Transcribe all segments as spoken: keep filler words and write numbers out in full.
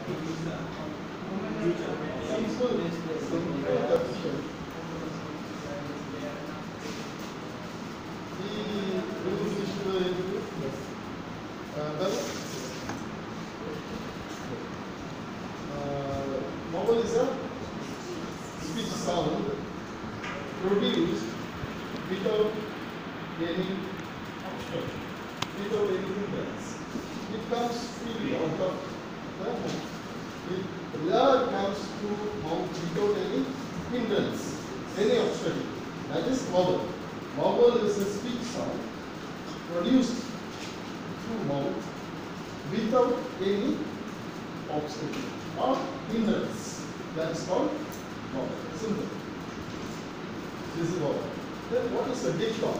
Simple, simple question. The English uh, vowel is a speech sound produced without any obstruction, without anything else. It comes freely out of the mouth. It learn comes through mouth without any hindrance, any obstruction. That is vowel. Vowel is a speech sound produced through mouth without any obstacle or hindrance. That is called vowel. Simple. This is vowel. Then what is a diphthong?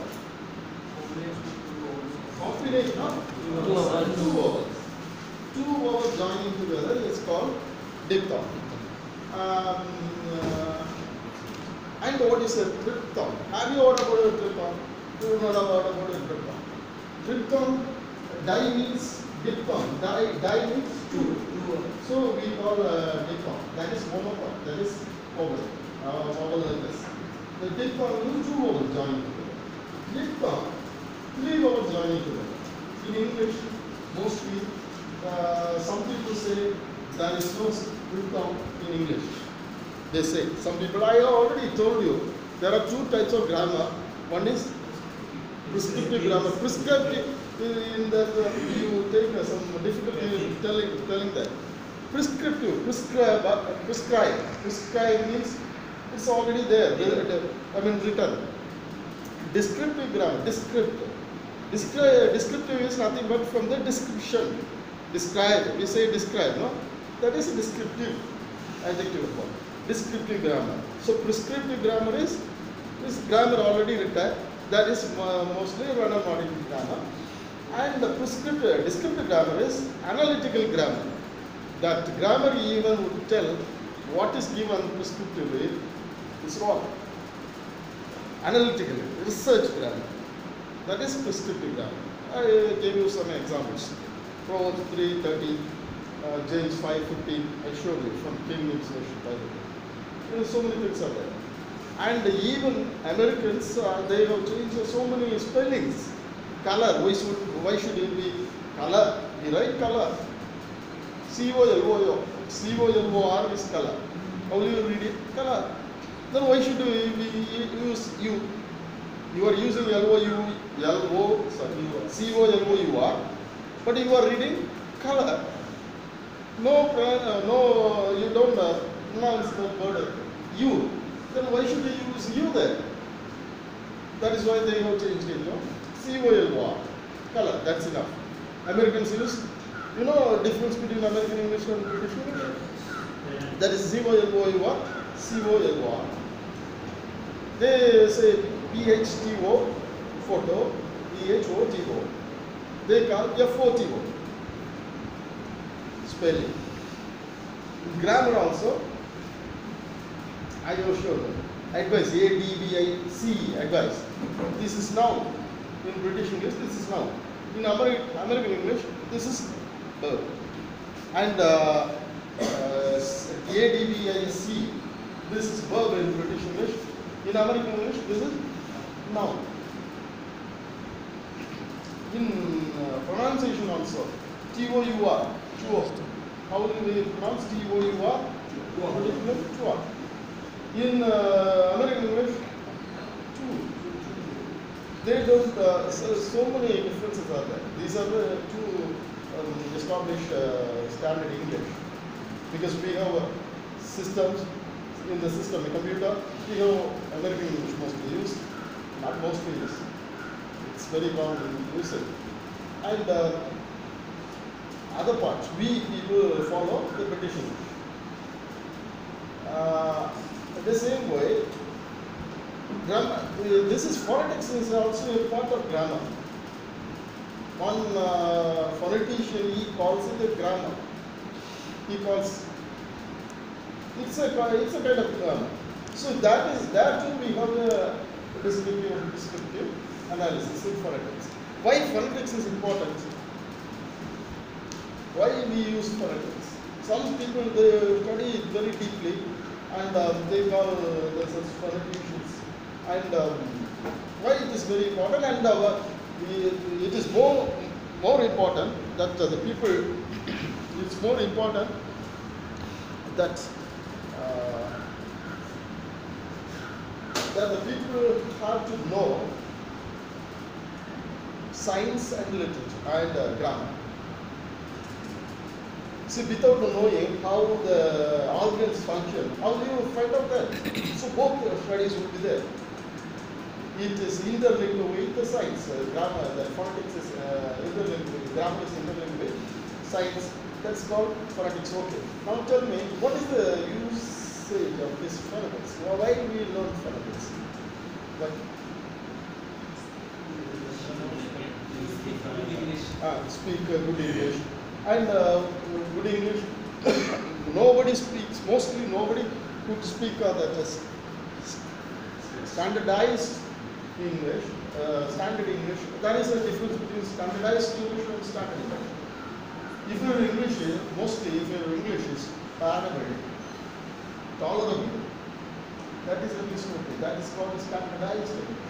Combination of two vowels. Two vowels joining together is called diphthong. Um, uh, and what is a triphthong? Have you heard about a triphthong? You know about about a triphthong. Triphthong, di means diphthong. Di, di means two. So we call a diphthong. That is monophthong. That is vowel. Uh, vowel like this. The diphthong means two vowels joining together. Diphthong, three vowels joining together. In English, mostly, uh, some people say there is no diphthong in English. They say, some people, I already told you, there are two types of grammar. One is prescriptive grammar. Prescriptive, in that uh, you take uh, some difficulty in telling, telling that. Prescriptive, prescribe, uh, prescribe. Prescribe means it's already there, I mean written. Descriptive grammar, descriptive. Descriptive, descriptive is nothing but from the description. Describe, we say describe, no? That is a descriptive adjective form. Descriptive grammar. So prescriptive grammar is, is grammar already written. That is uh, mostly run-on-modern grammar. And the prescriptive, descriptive grammar is analytical grammar. That grammar even would tell what is given prescriptively is what? Analytical, research grammar. That is prescriptive grammar. I gave you some examples. Proverbs three thirty, uh, James five fifteen, I showed you from King James Version, by the way. You know, so many things are there. And even Americans, uh, they have changed so many spellings. Color, why should, why should it be color? We write color. C O L O R. C O L O R is color. How do you read it? Color. Then why should we, we use U? You are using L O U, L O, sorry, C O L O U R, but you are reading color. No, uh, no, you don't uh, pronounce the word U. Then why should we use U there? That is why they have changed it, you know. C O L O R, color, that's enough. Americans use, you know, difference between American English and British English? That is C O L O U R, C O L O R. They say P H T O, photo, P H O T O. They call F O T O, spelling. Grammar also, I have shown advice, A D V I C, advice. This is noun. In British English, this is noun. In Ameri American English, this is verb. And uh, uh, A D V I C, this is verb in British English. In American English, this is noun. In uh, pronunciation also, T O U R, chuo. How do we pronounce T O U R? Chuo. In uh, American English, chu. They don't, uh, so, so many differences are there. These are the two um, established uh, standard English. Because we have uh, systems, in the system, a computer, we have American English mostly used, not mostly used. It's very common in usage. And uh, other parts, we people follow the British English. Uh, the same way, grammar, this is phonetics is also a part of grammar. One uh, phonetician, he calls it a grammar. He calls it's a it's a kind of grammar. So that is that too we have a descriptive and descriptive analysis in phonetics. Why phonetics is important? Why we use phonetics? Some people they study it very deeply, and uh, they call uh, the such phonetics. And um, why it is very important, and uh, it is more more important that uh, the people. It's more important that uh, that the people have to know science and literature and uh, grammar. See, without knowing how the organs function, how do you find out that? So both studies would be there. It is interlinked with the science, uh, grammar, the phonetics is uh, interlinked with, grammar is interlinked with science. That's called phonetics. Okay. Now tell me, what is the usage of this phonetics? Well, why do we learn phonetics? Why? Ah, speak uh, good English. And uh, good English, nobody speaks, mostly nobody could speak uh, that is standardized English, uh, standard English. There is a difference between standardized English and standard English. If your English is, mostly if your English is parallel, tolerable, that is a mistake. That is called standardized English.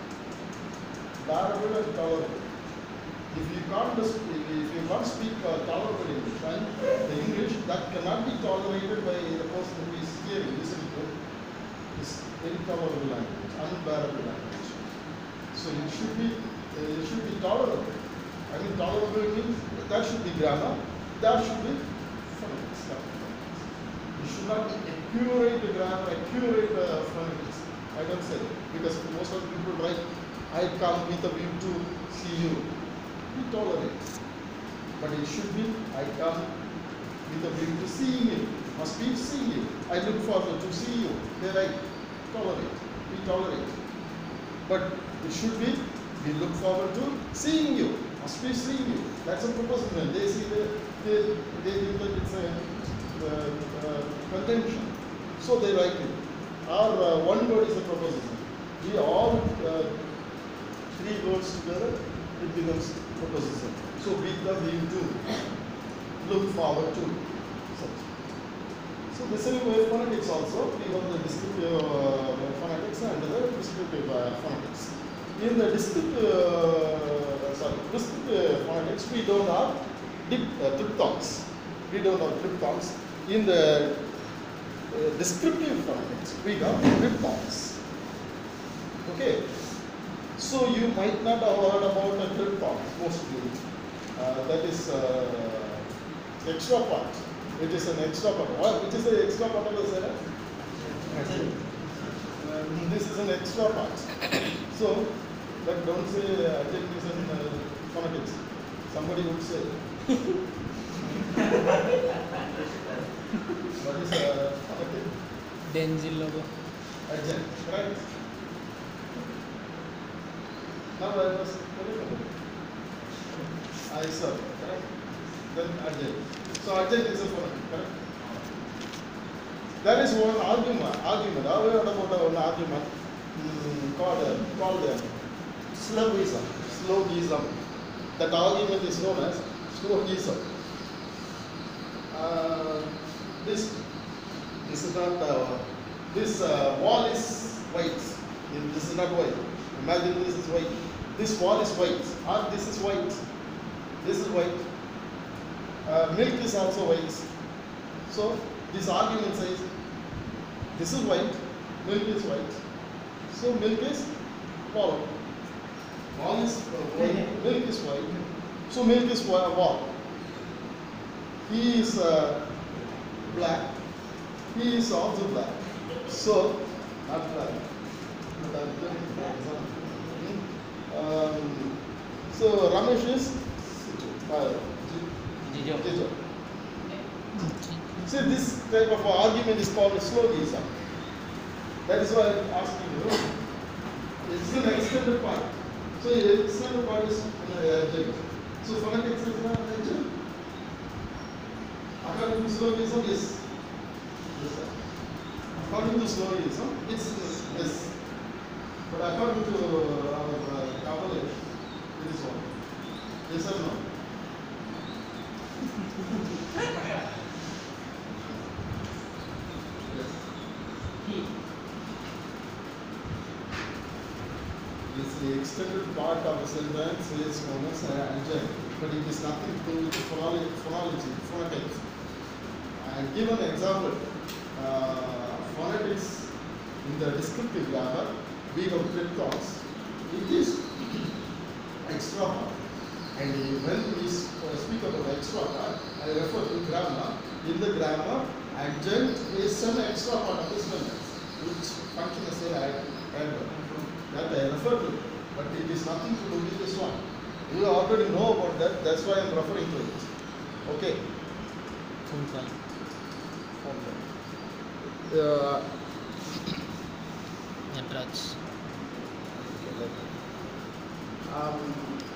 Parallel and tolerable. If you can't, if you can't speak uh, tolerable English, and the English that cannot be tolerated by the person who is hearing, listening to, is intolerable language, unbearable language. So it should be, uh, it should be tolerable. I mean, tolerable means that should be grammar, that should be phonetics. You should not be accurate grammar, accurate uh, phonetics. I don't say that, because most of the people write, I come with a view to see you. We tolerate. But it should be, I come with a view to seeing you. Must be seeing you. I look forward to see you. They write, tolerate. We tolerate. But it should be, we look forward to seeing you. Must be seeing you. That's a proposition. They see the, they, they think that it's a uh, uh, contention. So they write it. Or uh, one word is a proposition. We all uh, three words together, it becomes proposition. So with the view to, look forward to. Such. So the same way phonetics also, we have the descriptive uh, phonetics and the descriptive uh, phonetics. In the descriptive, uh, sorry, descriptive phonetics, we don't have dip, uh, diphthongs. We don't have diphthongs. In the uh, descriptive phonetics, we have diphthongs. Okay. So you might not have heard about a diphthong mostly. Uh, that is uh, extra part. It is an extra part. What? Which is the extra part of the sentence? Uh, this is an extra part. So, but don't say adjectives in uh, phonetics. Somebody would say. What is a phonetic? Denzil logo. Adjective, right? Now I was telling about it. I serve, correct? Then adjective. So adjective is a phonetic, correct? That is one argument. Argument. I heard about an argument mm, called uh, called uh, Slogism. Slogism. That argument is known as Slogism. Uh, this this is not uh, this uh, wall is white. This is not white. Imagine this is white. This wall is white. Or this is white. This is white. Uh, milk is also white. So this argument says this is white, milk is white. So milk is wall. Wall is uh, white, milk is white. So milk is wall. He is uh, black. He is also black. So not black. But I'm giving an example. Um, so Ramesh is uh, Jijo. Jijo. See, this type of argument is called slogism. That is why I'm asking you. It's an extended part. So the extended part is an adjective. So phonetics is an adjective. According to slogism, yes. Yes, sir. According to slogism, it's yes. But according to our uh, knowledge, it is what? Yes or no? the extended part of the sentence is known as uh, engine, but it is nothing to do with phonology, phonology, phonetics. And give an example, uh, phonetics in the descriptive grammar, we have triphthongs. It is extra part. And when we speak about extra part, I refer to grammar. In the grammar, adjunct is an extra part of the sentence, which function as an adverb. That I refer to, but it is nothing to do with this one. You already know about that, that's why I am referring to it. Okay. Phone call. Uh, Netraj. um,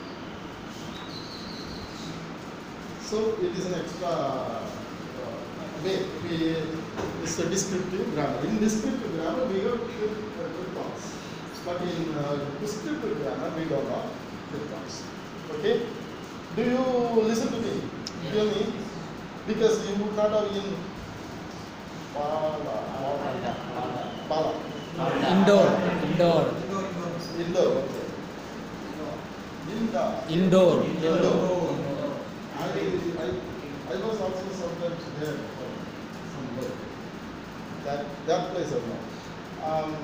so it is an extra uh, way. We, it's a descriptive grammar. In descriptive grammar, we have triphthongs. But in uh, descriptive grammar, we don't have triphthongs. Okay? Do you listen to me? Yeah. Hear me? Because you would not have in Pala. Pala. Indoor. Indoor. Indoor. Okay. Inda. Indoor. Indoor. I, I, I was also sometimes there for some work. That, that place or not. Um,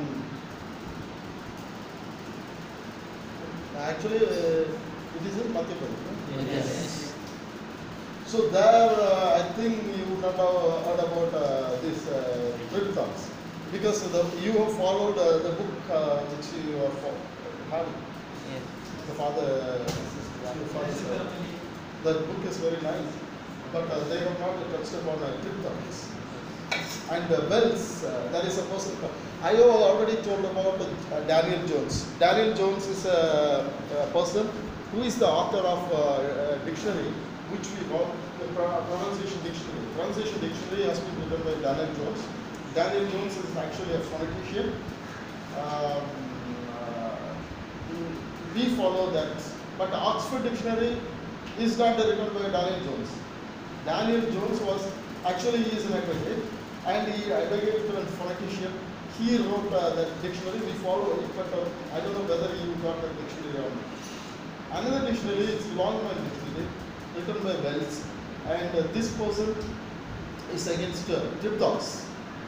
actually, uh, it is in multiple. Yes. So there, uh, I think you would not have heard about uh, this uh, triphthongs, because the, you have followed uh, the book uh, which you have had. Yes. The father, uh, father that book is very nice, but uh, they have not touched upon uh, triphthongs. And uh, bells, uh, there is a person, I have already told about uh, Daniel Jones. Daniel Jones is a, a person who is the author of uh, a dictionary, which we call the pronunciation dictionary. Pronunciation dictionary has been written by Daniel Jones. Daniel Jones is actually a phonetician. Um, uh, we follow that. But the Oxford Dictionary is not written by Daniel Jones. Daniel Jones was, actually he is an advocate, and he advocated to a phonetician. He wrote uh, that dictionary, we follow it, but uh, I don't know whether you got that dictionary or not. Another dictionary is Longman Dictionary, written by Wells, and uh, this person is against uh, triphthongs.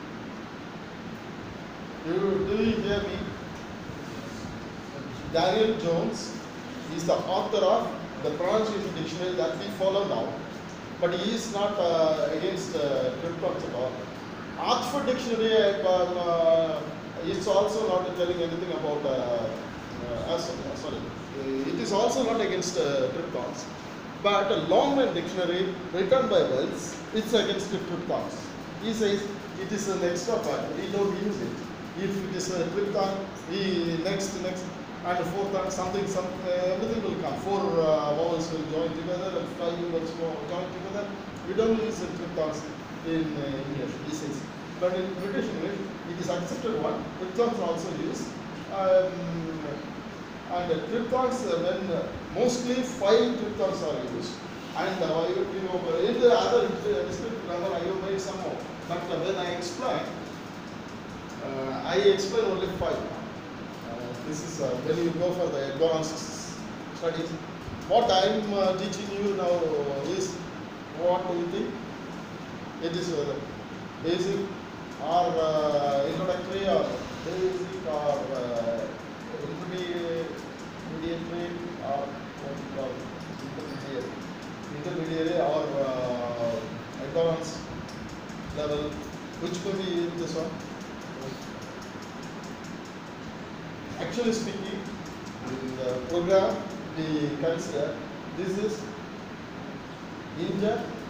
Do, do you hear me? Daniel Jones is the author of the pronunciation dictionary that we follow now, but he is not uh, against uh, triphthongs at all. Oxford Dictionary, um, uh, it's also not telling anything about, uh, uh, uh, sorry, it is also not against uh, triphthongs. But a Longman Dictionary written by Wells, it's against triphthongs. He says it is an extra part, we don't use it. If it is a triphthong, we next, next, and fourth and something, some, uh, everything will come. Four uh, vowels will join together and five vowels will join together. We don't use the triphthongs in uh, English, he says. But in British English, it is accepted one. Triphthongs are also used. Um, and uh, triphthongs, uh, when uh, mostly five triphthongs are used. And uh, you know, in the other uh, descriptive grammar, I have made some more. But uh, when I explain, uh, I explain only five. This is uh, when you go for the advanced studies. What I am uh, teaching you now is, what do you think? It is uh, basic or uh, introductory or basic or uh, intermediate, intermediate or what we call intermediate, intermediate or uh, advanced level. Which could be this one? Actually speaking, in the program we consider this is intermediate,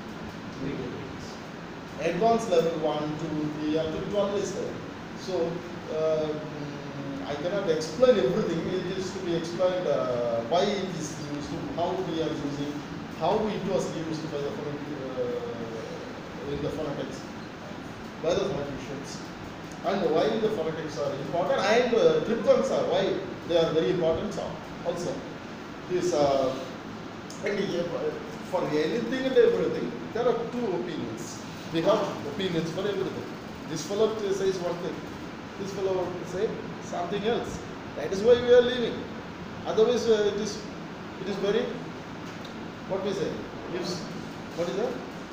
advanced level one, two, three, up to twelve is there. So uh, I cannot explain everything. It is to be explained uh, why it is used, how we are using, how it was used by the uh, in the phonetics by the phoneticians. And why the phonetics are important, and uh, triphthongs are why they are very important also. This uh, and for anything and everything, there are two opinions. We have opinions for everything. This fellow says one thing, this fellow will say something else. That is why we are living. Otherwise, uh, it is it is very, what we say, gives, what is that?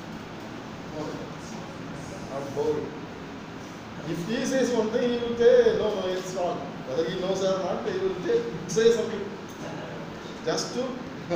Not boring. If he says one thing, he will say, no, no, it's wrong. Whether he knows or not, he will say, say something. Just to,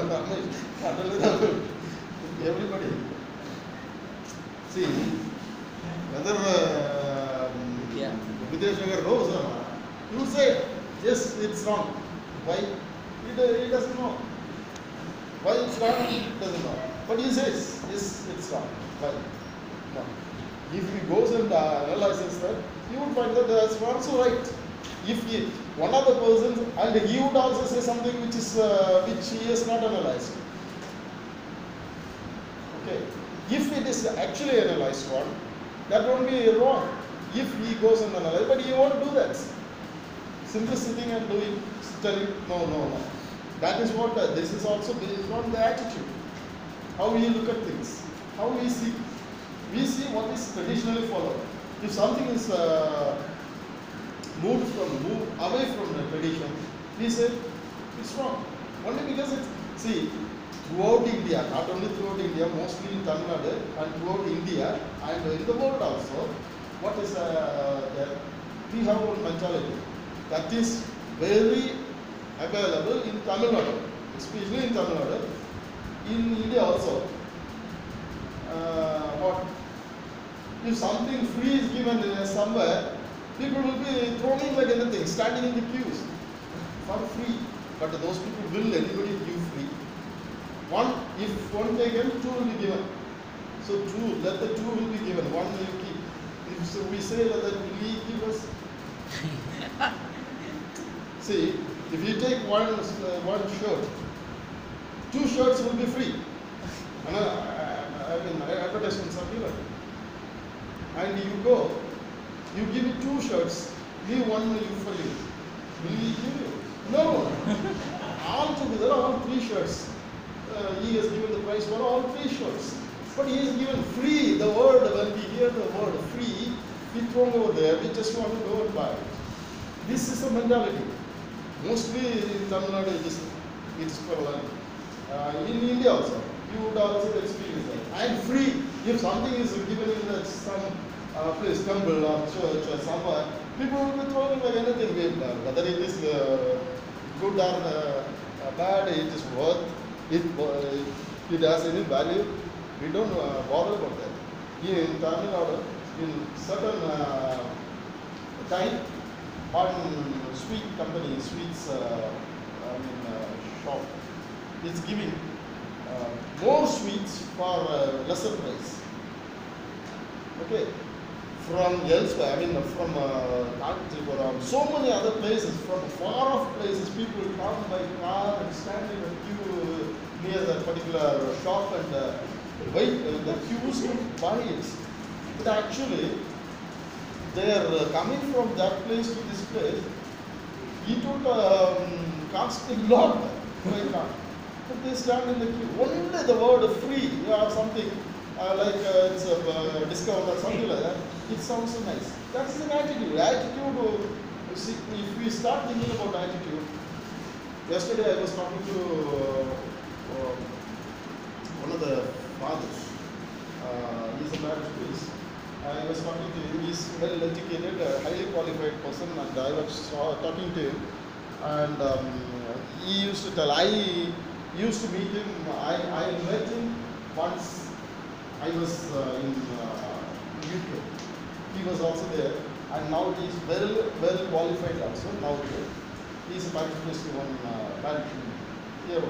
everybody. See, whether uh, Yeah. Videshagar knows or not, he will say, yes, it's wrong. Why? He, do, he doesn't know. Why it's wrong, he doesn't know. But he says, yes, it's wrong. Why? No. If he goes and uh, analyzes that, he would find that that's also right. If he, one of the persons, and he would also say something which is uh, which he has not analyzed. Okay. If it is actually analyzed one, that won't be wrong. If he goes and analyzes, but he won't do that. Simply sitting and doing, telling, no, no, no. That is what, uh, this is also based on the attitude. How we look at things, how we see. We see what is traditionally followed. If something is uh, moved from, moved away from the tradition, we say it's wrong. Only because it's, see, throughout India, not only throughout India, mostly in Tamil Nadu and throughout India and in the world also, what is uh, there? We have one mentality that is very available in Tamil Nadu, especially in Tamil Nadu, in India also. Uh, what? If something free is given somewhere, people will be throwing like anything, standing in the queues for free. But those people will anybody give free. One, if one taken, two will be given. So two, let the two will be given, one will keep. If so we say that will he give us? See, if you take one uh, one shirt, two shirts will be free. And I, I, I mean, advertisements are given. And you go, you give me two shirts, leave one will you for you. Will he give you? No. All together, all three shirts. Uh, he has given the price for all three shirts. But he has given free. The word, when we hear the word free, we throw over there, we just want to go and buy it. This is the mentality. Mostly in Tamil Nadu, it is, it is prevalent. Uh, in India also, you would also experience that. And free, if something is given in the, some uh, place, temple or church or somewhere, people will be throwing like anything. Whether it is uh, good or uh, bad, it is worth, it, uh, it has any value, we don't uh, bother about that. In Tamil Nadu, in certain uh, time, one sweet company, sweets uh, I mean, uh, shop, is giving uh, more sweets for uh, lesser price. Okay, from elsewhere, I mean from uh, so many other places, from far off places, people come by car and stand in a queue near that particular shop and uh, wait, uh, the queues to buy it. But actually, they are uh, coming from that place to this place. It would um, cost a lot right now. But they stand in the queue. Only the word free or something uh, like uh, it's a uh, discount or something like that. It sounds so nice. That's an attitude. Attitude. Uh, see, if we start thinking about attitude, yesterday I was talking to uh, uh, one of the fathers. Uh, he's a marriage priest. I was talking to him. He's well educated, a highly qualified person, and I was uh, talking to him. And um, he used to tell, I used to meet him, I, I met him once. I was uh, in uh, U K. He was also there, and now he is well, well qualified also. Now he is a parish priest in one uh, parish here.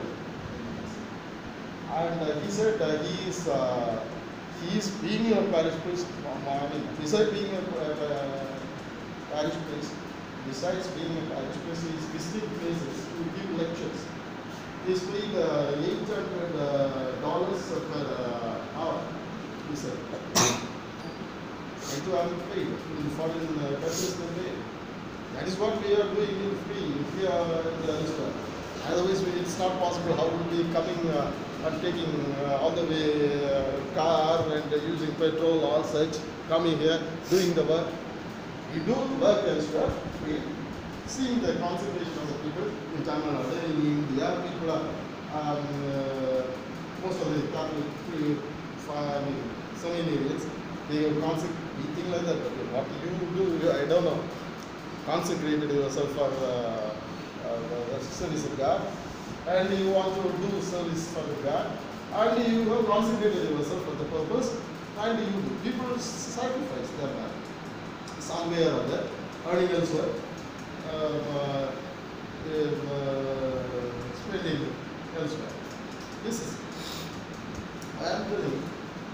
And uh, he said uh, he is uh, he is being a parish priest. I mean, besides being a uh, parish priest, besides being a parish priest, he is visiting places to give lectures. He is paying uh, eight hundred dollars per uh, hour. He said, "I too am paid in foreign uh, countries they pay." That is what we are doing in free. If we are in the restaurant, otherwise we, it's not possible. How will we coming uh, and taking uh, all the way uh, car and uh, using petrol, all such, coming here, doing the work. We do work elsewhere, we seeing the concentration of the people in Tamil Nadu. In India, people are um, uh, most of the Catholic, I mean, so many areas, they have consecrated, we think like that, okay, what you do, I don't know, consecrated yourself for uh, uh, the service of God, and you want to do service for the God, and you have consecrated yourself for the purpose, and you do. People sacrifice their man somewhere or other, earning elsewhere, uh, uh, uh, spending elsewhere. This is, I am telling you,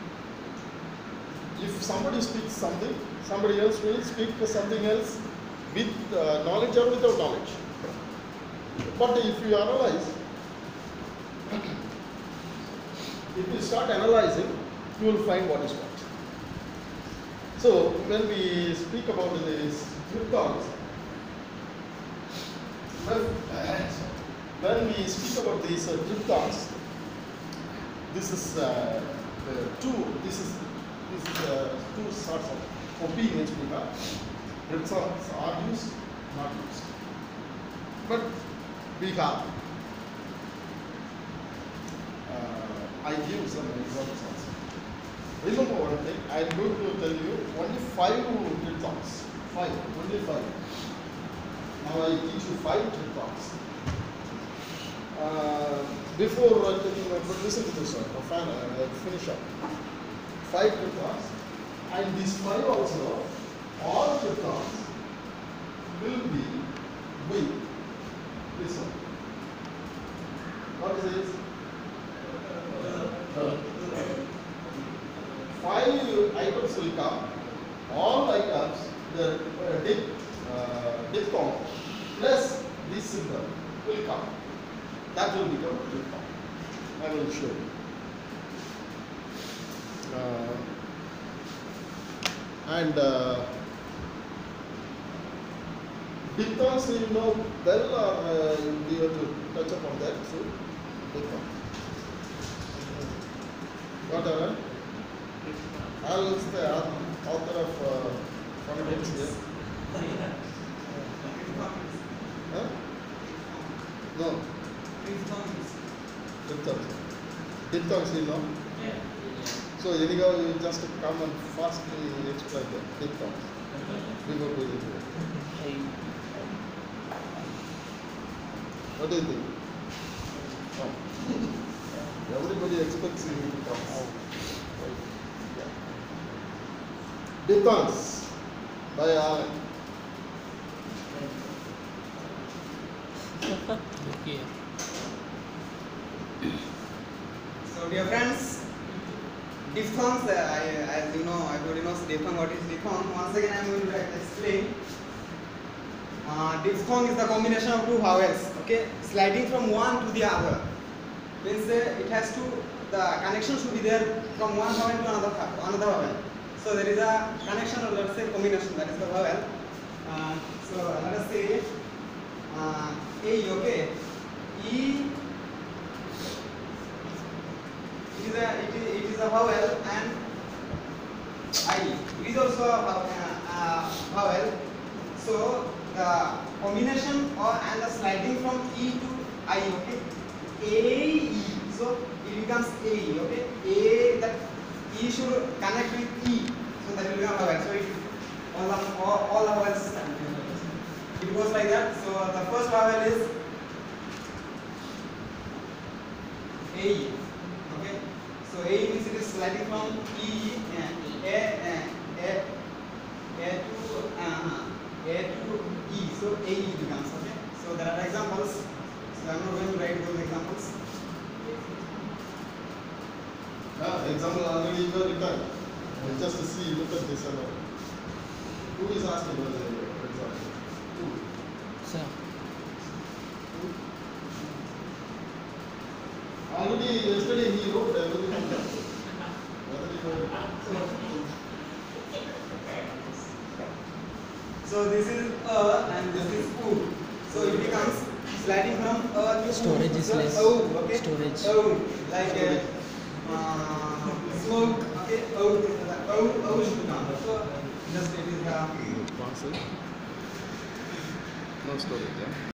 if somebody speaks something, somebody else will speak something else with uh, knowledge or without knowledge. But if you analyze, if you start analyzing, you will find what is what. So when we speak about these diphthongs, when, when we speak about these uh, diphthongs, this is uh, the two. This is this is uh, two sorts of opinions we have. Diphthongs are used, not used. But we have. Uh, I give some examples also. Remember one thing, I am going to tell you only five diphthongs. Five, only five. Now I teach you five diphthongs. Uh, before uh, taking uh, but listen to this one, uh, final, uh, finish up. Five diphthongs, and these five also, all diphthongs will be with this one. What is this? Uh, five items will come. All items, the uh, dip, uh, diphthong plus this symbol will come. That will become a diphthong. I will show you. Uh, and uh, diphthongs, you know well, or uh, you have to touch upon that. So, diphthong. What are they? Al is the author of uh, Phonetics here. Huh? No. Diphthongs. Diphthongs, you know? Yeah. So, anyhow, you just come and fastly explain the diphthongs before we do it. What do you think? Oh. Everybody expects you to come out. Diphthongs by Allen. Okay. So dear friends, diphthongs, uh, I, as you know, everybody knows diphthong. What is diphthong? Once again I am going to explain. Uh, diphthong is the combination of two vowels, okay, sliding from one to the other. Means uh, it has to, the connection should be there from one vowel to another, another vowel. So there is a connection, or let's say combination, that is the vowel. Uh, so let us say uh, A, okay, E. It is a it is, it is a vowel, and I. It is also a vowel. Uh, vowel. So the combination or and the sliding from E to I, okay, A E. So it becomes A, okay. A, that E should connect with E, so that will become a vowel. So it all the all, all the vowels. It goes like that. So the first vowel is A. Okay. So A means it is sliding from E, uh, A, uh, A, A to uh, A to E. So A E becomes, okay. So there are examples. So I am not going to write those examples. Yeah, example already you have written. Just to see, look at this. And who is asking for the example? Who? Sir. Who? Already yesterday he wrote everything on that. Whether he wrote it. So this is A and this is U. So it becomes sliding from A to U. Storage is So less. O, okay? Storage. O, like uh, uh, smoke, okay? O, O, O should come. So just it is the No storage, yeah?